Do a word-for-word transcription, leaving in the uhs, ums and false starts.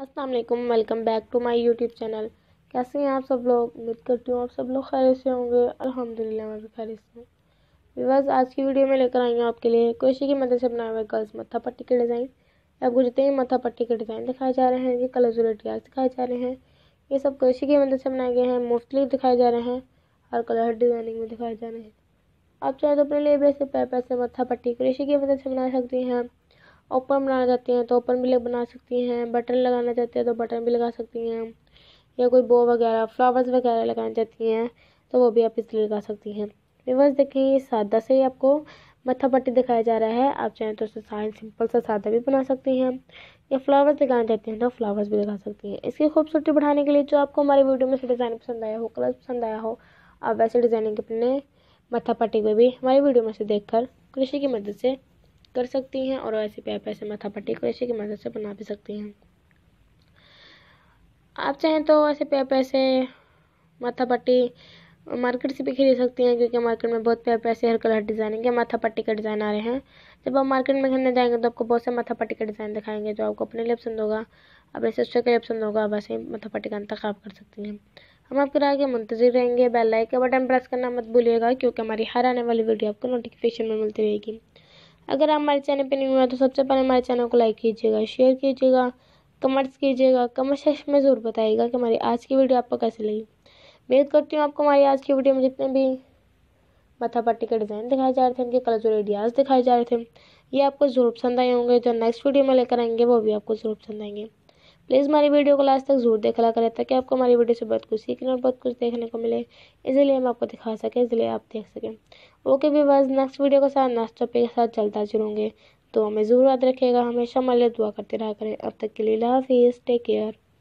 अस्सलाम वालेकुम, welcome back to my YouTube channel. कैसे हैं आप सब लोग? उम्मीद करती हूँ आप सब लोग खैरियत से होंगे। अल्हम्दुलिल्लाह मैं भी खैरियत से हूँ। व्यूअर्स, आज की वीडियो में लेकर आई हूँ आपके लिए क्रोशे की मदद से बनाए हुए गर्ल्स मत्था पट्टी के डिज़ाइन। आपको जितने भी मत्था पट्टी के डिज़ाइन दिखाए जा रहे हैं, ये कलर जुलेटियाज दिखाए जा रहे हैं, ये सब क्रोशे की मदद से बनाए गए हैं। मुफ्तलिफ दिखाए जा रहे हैं, हर कलर डिज़ाइनिंग में दिखाए जा रहे हैं। आप चाहे तो अपने लिए भी ऐसे पैर पैर से मत्था पट्टी क्रोशे की मदद से बना सकती हैं। ओपन बनाना चाहती हैं तो ओपन भी बना सकती हैं, बटन लगाना चाहती हैं तो बटन भी लगा सकती हैं, या कोई बो वगैरह फ्लावर्स वगैरह लगाना चाहती हैं तो वो भी आप इसलिए लगा सकती हैं। व्यूअर्स देखिए, ये सादा से ही आपको मत्था पट्टी दिखाया जा रहा है। आप चाहें तो उसे सिंपल सा सादा भी बना सकती हैं, या फ्लावर्स लगाना चाहती हैं तो फ्लावर्स भी लगा सकती हैं। इसकी खूबसूरती बढ़ाने के लिए जो आपको हमारी वीडियो में से डिज़ाइन पसंद आया हो, कलर पसंद आया हो, आप वैसे डिज़ाइनिंग अपने मत्था पट्टी को भी हमारी वीडियो में से देखकर क्रोशे की मदद से कर सकती हैं, और ऐसे पैर पैर से माथा पट्टी क्रोशे की मदद से बना भी सकती हैं। आप चाहें तो ऐसे पैर पैर से माथा पट्टी मार्केट से भी खरीद सकती हैं, क्योंकि मार्केट में बहुत पैर पैर से हर कलर डिज़ाइनिंग के माथा पट्टी का डिज़ाइन आ रहे हैं। जब आप मार्केट में खरीदने जाएंगे तो आपको बहुत से माथा पट्टी का डिज़ाइन दिखाएंगे, जो आपको अपने लिए पसंद होगा, अपने सिस्टर के लिए पसंद होगा, वैसे ही माथा पट्टी का इंतखाब कर सकती हैं। हम आपकी राय के मुंतज़िर रहेंगे। बेल लाइक का बटन प्रेस करना मत भूलिएगा, क्योंकि हमारी हर आने वाली वीडियो आपको नोटिफिकेशन में मिलती रहेगी। अगर आप हमारे चैनल पर नहीं हुआ तो सबसे पहले हमारे चैनल को लाइक कीजिएगा, शेयर कीजिएगा, कमेंट्स कीजिएगा। कमेंट सेक्शन में ज़रूर बताइएगा कि हमारी आज की वीडियो आपको कैसी लगी। उम्मीद करती हूँ आपको हमारी आज की वीडियो में जितने भी माथा पट्टी के डिज़ाइन दिखाए जा रहे थे, इनके कलर जो आइडियाज़ दिखाए जा रहे थे, ये आपको ज़रूर पसंद आए होंगे। जो नेक्स्ट वीडियो में लेकर आएंगे वो भी आपको ज़रूर पसंद आएंगे। प्लीज़ हमारी वीडियो को लास्ट तक ज़रूर देखा करें, ताकि आपको हमारी वीडियो से बहुत कुछ सीखने और बहुत कुछ देखने को मिले। इसीलिए हम आपको दिखा सकें, इसलिए आप देख सकें। ओके व्यूअर्स, नेक्स्ट वीडियो के साथ नेक्स्ट टॉपिक के साथ चलता जुड़ूंगे, तो हमें ज़रूर याद रखिएगा। हमेशा हमारे लिए दुआ करते रहा करें। अब तक के लिए अल्लाह हाफिज़, टेक केयर।